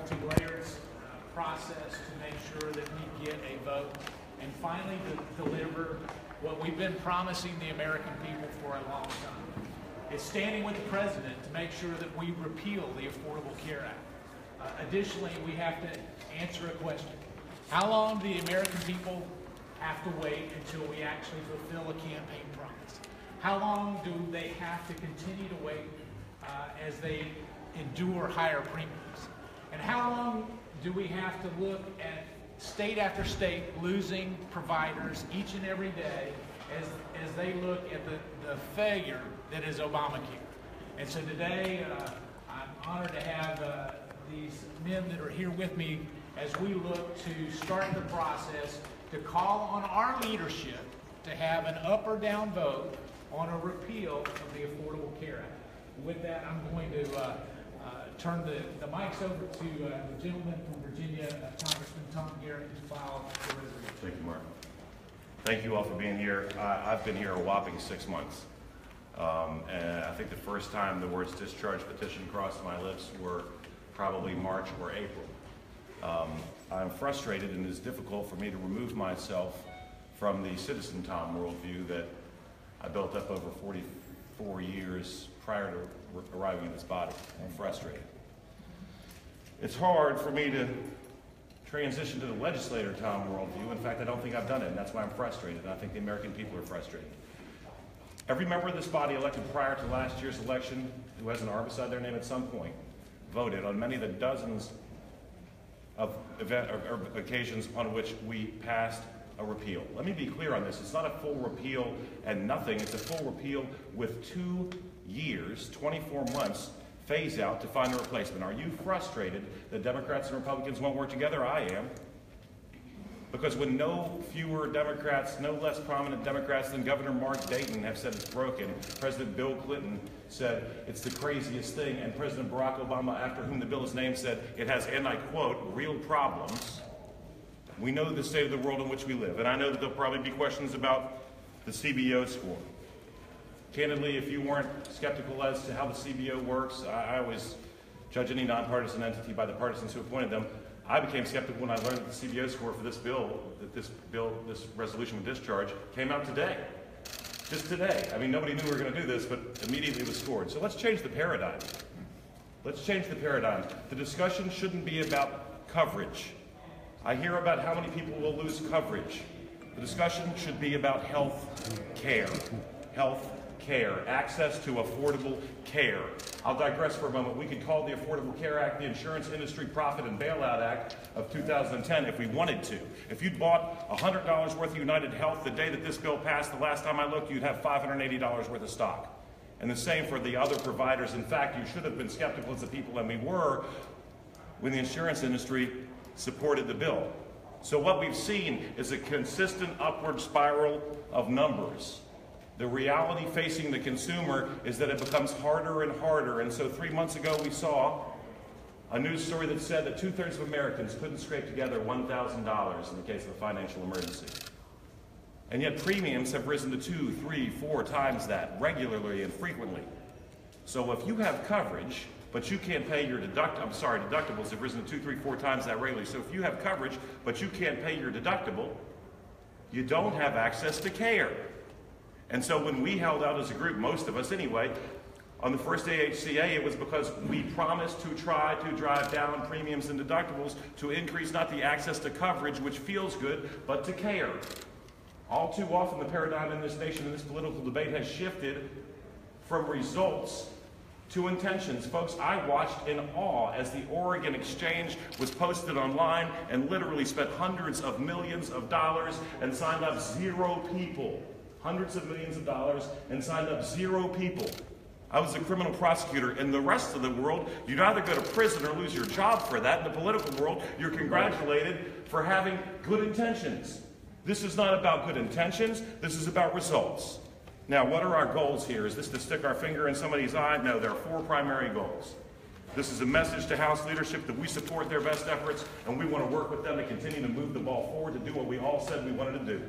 multi-layered process to make sure that we get a vote and finally to deliver what we've been promising the American people for a long time. It's standing with the President to make sure that we repeal the Affordable Care Act. Additionally, we have to answer a question. How long do the American people have to wait until we actually fulfill a campaign promise? How long do they have to continue to wait as they endure higher premiums? And how long do we have to look at state after state losing providers each and every day as they look at the failure that is Obamacare? And so today, I'm honored to have these men that are here with me as we look to start the process to call on our leadership to have an up or down vote on a repeal of the Affordable Care Act. With that, I'm going to turn the mics over to the gentleman from Virginia, Congressman Tom Garrett, to file the resolution. Thank you, Mark. Thank you all for being here. I've been here a whopping 6 months. And I think the first time the words discharge petition crossed my lips were probably March or April. I'm frustrated, and it's difficult for me to remove myself from the Citizen Tom worldview that I built up over 44 years prior to arriving in this body. I'm frustrated. It's hard for me to transition to the legislator Tom worldview. In fact, I don't think I've done it, and that's why I'm frustrated, and I think the American people are frustrated. Every member of this body elected prior to last year's election who has an R beside their name at some point voted on many of the dozens of occasions on which we passed a repeal. Let me be clear on this. It's not a full repeal and nothing. It's a full repeal with 2 years, 24 months, phase out to find a replacement. Are you frustrated that Democrats and Republicans won't work together? I am. Because when no fewer Democrats, no less prominent Democrats than Governor Mark Dayton have said it's broken, President Bill Clinton said it's the craziest thing, and President Barack Obama, after whom the bill is named, said it has, and I quote, real problems. We know the state of the world in which we live, and I know that there'll probably be questions about the CBO score. Candidly, if you weren't skeptical as to how the CBO works, I always judge any nonpartisan entity by the partisans who appointed them. I became skeptical when I learned that the CBO score for this bill, this resolution with discharge, came out today. Just today. I mean, nobody knew we were going to do this, but immediately it was scored. So let's change the paradigm. Let's change the paradigm. The discussion shouldn't be about coverage. I hear about how many people will lose coverage. The discussion should be about health care. Health care. Access to affordable care. I'll digress for a moment. We could call the Affordable Care Act the Insurance Industry Profit and Bailout Act of 2010 if we wanted to. If you'd bought $100 worth of United Health the day that this bill passed, the last time I looked, you'd have $580 worth of stock. And the same for the other providers. In fact, you should have been skeptical as the people, and we were, when the insurance industry supported the bill. So what we've seen is a consistent upward spiral of numbers. The reality facing the consumer is that it becomes harder and harder. And so 3 months ago we saw a news story that said that 2/3 of Americans couldn't scrape together $1,000 in the case of a financial emergency. And yet premiums have risen to 2, 3, 4 times that regularly and frequently. So if you have coverage, but you can't pay your deductibles have risen to 2, 3, 4 times that regularly. So if you have coverage, but you can't pay your deductible, you don't have access to care. And so when we held out as a group, most of us anyway, on the first AHCA, it was because we promised to try to drive down premiums and deductibles to increase not the access to coverage, which feels good, but to care. All too often the paradigm in this nation, in this political debate, has shifted from results to intentions. Folks, I watched in awe as the Oregon Exchange was posted online and literally spent hundreds of millions of dollars and signed up 0 people. Hundreds of millions of dollars and signed up 0 people. I was a criminal prosecutor. In the rest of the world, you'd either go to prison or lose your job for that. In the political world, you're congratulated for having good intentions. This is not about good intentions. This is about results. Now, what are our goals here? Is this to stick our finger in somebody's eye? No, there are 4 primary goals. This is a message to House leadership that we support their best efforts, and we want to work with them to continue to move the ball forward to do what we all said we wanted to do.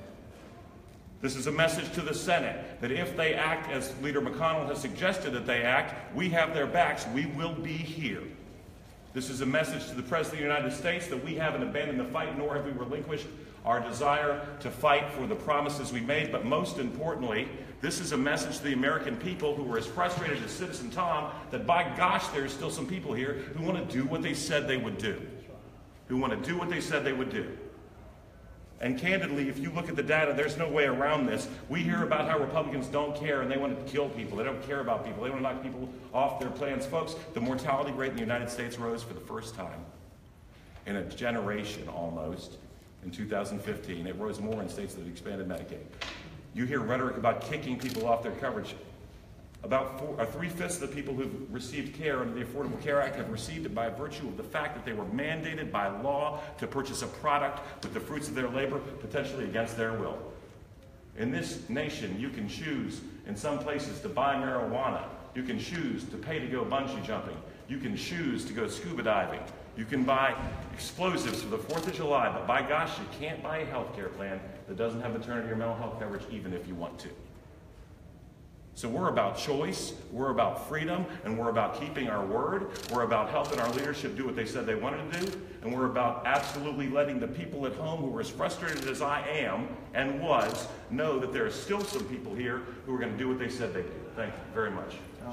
This is a message to the Senate that if they act as Leader McConnell has suggested that they act, we have their backs. We will be here. This is a message to the President of the United States that we haven't abandoned the fight, nor have we relinquished our desire to fight for the promises we made. But most importantly, this is a message to the American people who are as frustrated as Citizen Tom that, by gosh, there's still some people here who want to do what they said they would do. Who want to do what they said they would do. And candidly, if you look at the data, there's no way around this. We hear about how Republicans don't care and they want to kill people. They don't care about people. They want to knock people off their plans. Folks, the mortality rate in the United States rose for the first time in a generation almost in 2015. It rose more in states that have expanded Medicaid. You hear rhetoric about kicking people off their coverage. About 3/5 of the people who've received care under the Affordable Care Act have received it by virtue of the fact that they were mandated by law to purchase a product with the fruits of their labor, potentially against their will. In this nation, you can choose in some places to buy marijuana. You can choose to pay to go bungee jumping. You can choose to go scuba diving. You can buy explosives for the 4th of July, but by gosh, you can't buy a health care plan that doesn't have maternity or mental health coverage, even if you want to. So we're about choice, we're about freedom, and we're about keeping our word. We're about helping our leadership do what they said they wanted to do, and we're about absolutely letting the people at home who are as frustrated as I am and was know that there are still some people here who are going to do what they said they'd do. Thank you very much. All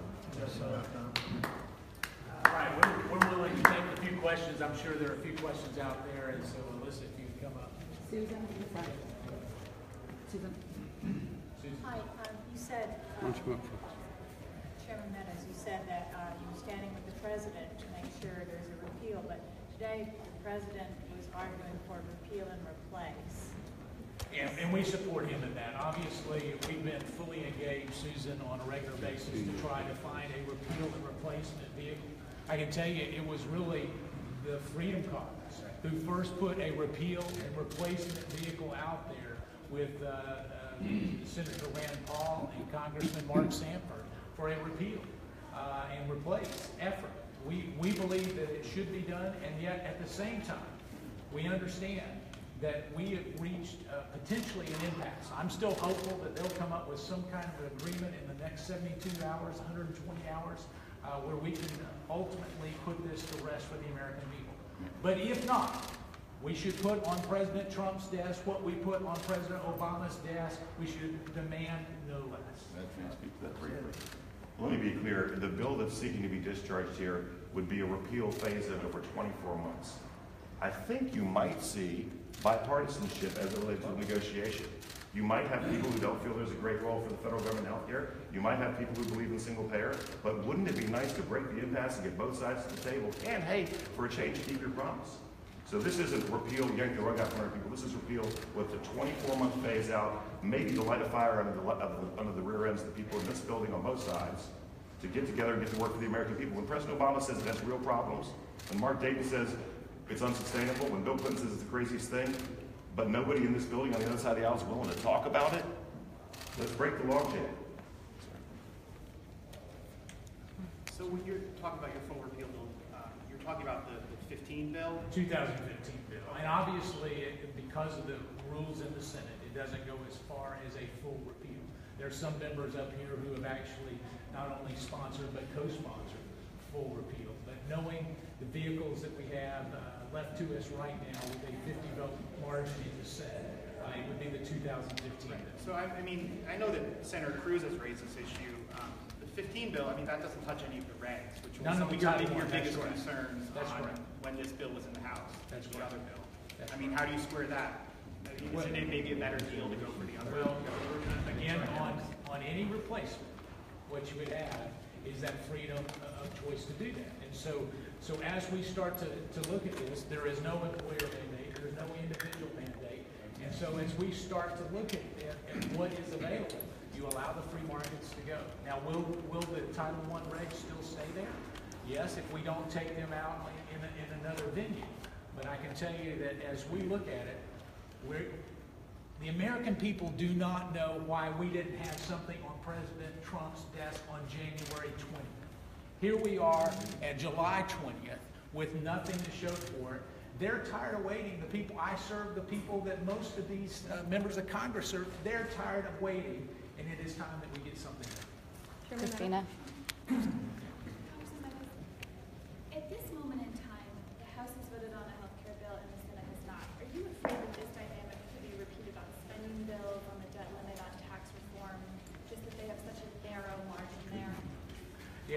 right, we're willing to take a few questions. I'm sure there are a few questions out there, and so Alyssa, if you can come up. Susan, in the front. Susan. Hi, you said, Chairman Meadows, you said that you were standing with the President to make sure there's a repeal, but today the President was arguing for repeal and replace. And we support him in that. Obviously, we've been fully engaged, Susan, on a regular basis to try to find a repeal and replacement vehicle. I can tell you, it was really the Freedom Caucus who first put a repeal and replacement vehicle out there with Senator Rand Paul and Congressman Mark Sanford for a repeal and replace effort. We believe that it should be done, and yet at the same time, we understand that we have reached potentially an impasse. I'm still hopeful that they'll come up with some kind of agreement in the next 72 hours, 120 hours, where we can ultimately put this to rest for the American people. But if not, we should put on President Trump's desk what we put on President Obama's desk. We should demand no less. Can I speak to that briefly? Let me be clear. The bill that's seeking to be discharged here would be a repeal phase-in over 24 months. I think you might see bipartisanship as it relates to negotiation. You might have people who don't feel there's a great role for the federal government in health care. You might have people who believe in single payer. But wouldn't it be nice to break the impasse and get both sides to the table? And hey, for a change, keep your promise. So this isn't repeal, yank the rug out from under people. This is repeal with the 24-month phase out, maybe to light a fire under the rear ends of the people in this building on both sides to get together and get to work for the American people. When President Obama says it has real problems, when Mark Dayton says it's unsustainable, when Bill Clinton says it's the craziest thing, but nobody in this building on the other side of the aisle is willing to talk about it, let's break the logjam. So when you're talking about your full repeal bill, you're talking about the 15 bill? 2015 bill. And obviously, because of the rules in the Senate, it doesn't go as far as a full repeal. There's some members up here who have actually not only sponsored but co-sponsored full repeal. But knowing the vehicles that we have left to us right now with a 50-vote margin in the Senate, it would be the 2015 bill. So I mean, I know that Senator Cruz has raised this issue. The 15 bill, I mean, that doesn't touch any of the regs, which was some of your biggest concerns when this bill was in the House. That's the correct. other bill. That's I mean, how do you square that? I mean, isn't it maybe a better deal to go for the other Well, bill? again, on any replacement, what you would have is that freedom of choice to do that. And so as we start to look at this, there is no employer mandate, there is no individual mandate. And so as we start to look at what is available, you allow the free markets to go. Now, will the Title I regs still stay there? Yes, if we don't take them out in another venue. But I can tell you that as we look at it, the American people do not know why we didn't have something on President Trump's desk on January 20th. Here we are at July 20th with nothing to show for it. They're tired of waiting. The people I serve, the people that most of these members of Congress serve, they're tired of waiting, and it is time that we get something done. Christina. At this moment,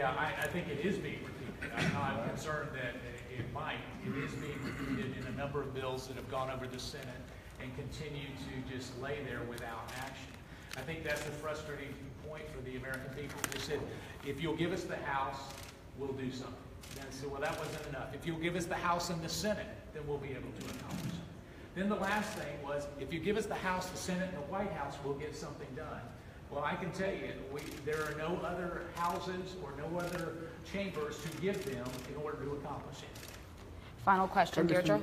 Yeah, I think it is being repeated. I'm concerned that it might. It is being repeated in a number of bills that have gone over the Senate and continue to just lay there without action. I think that's the frustrating point for the American people. They said, if you'll give us the House, we'll do something. And I said, well, that wasn't enough. If you'll give us the House and the Senate, then we'll be able to accomplish it. Then the last thing was, if you give us the House, the Senate, and the White House, we'll get something done. Well, I can tell you, there are no other houses or no other chambers to give them in order to accomplish it. Final question, Deirdre.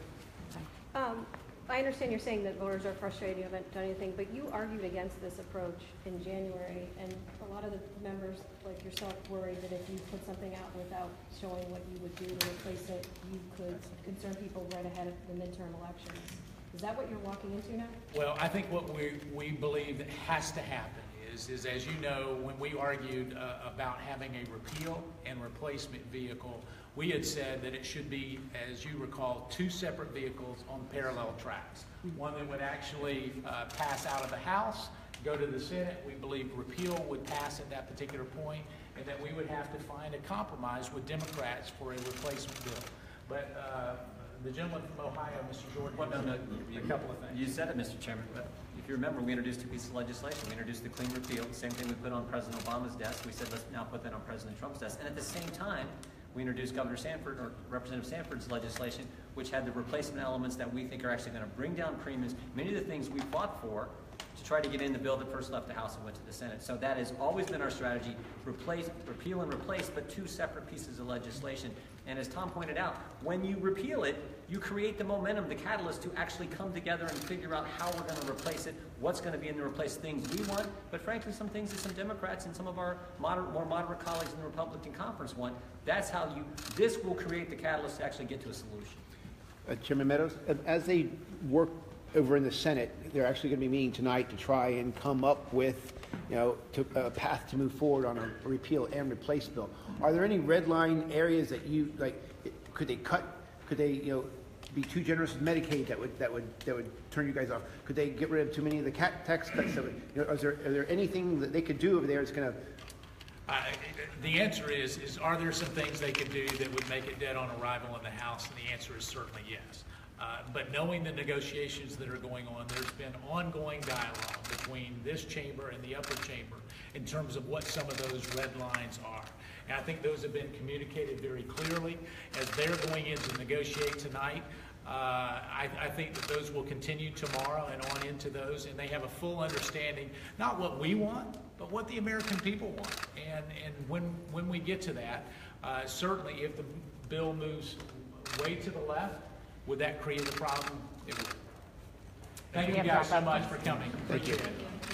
I understand you're saying that voters are frustrated, you haven't done anything, but you argued against this approach in January, and a lot of the members, like yourself, worried that if you put something out without showing what you would do to replace it, you could concern people right ahead of the midterm elections. Is that what you're walking into now? Well, I think what we believe that has to happen is as you know, when we argued about having a repeal and replacement vehicle, we had said that it should be, as you recall, two separate vehicles on parallel tracks. One that would actually pass out of the House, go to the Senate. We believe repeal would pass at that particular point, and that we would have to find a compromise with Democrats for a replacement bill. But the gentleman from Ohio, Mr. Jordan, a couple of things. You said it, Mr. Chairman. But if you remember, we introduced a piece of legislation. We introduced the clean repeal, the same thing we put on President Obama's desk. We said, let's now put that on President Trump's desk. And at the same time, we introduced Governor Sanford, or Representative Sanford's legislation, which had the replacement elements that we think are actually going to bring down premiums. Many of the things we fought for to try to get in the bill that first left the House and went to the Senate. So that has always been our strategy: repeal and replace, but two separate pieces of legislation. And as Tom pointed out, when you repeal it, you create the momentum, the catalyst to actually come together and figure out how we're going to replace it, what's going to be in the replace things we want, but frankly, some things that some Democrats and some of our more moderate colleagues in the Republican conference want. That's how this will create the catalyst to actually get to a solution. Chairman Meadows, as they work over in the Senate, they're actually going to be meeting tonight to try and come up with, a path to move forward on a repeal and replace bill. Are there any red line areas that you like? Could they cut? Could they, be too generous with Medicaid that would turn you guys off? Could they get rid of too many of the tax cuts? Are there anything that they could do over there that's going to? The answer is are there some things they could do that would make it dead on arrival in the House? And the answer is certainly yes. But knowing the negotiations that are going on, there's been ongoing dialogue between this chamber and the upper chamber in terms of what some of those red lines are. And I think those have been communicated very clearly. As they're going in to negotiate tonight, I think that those will continue tomorrow and on into those, and they have a full understanding, not what we want, but what the American people want. And when we get to that, certainly if the bill moves way to the left, would that create a problem? It would. Thank you guys so much for coming. Appreciate it.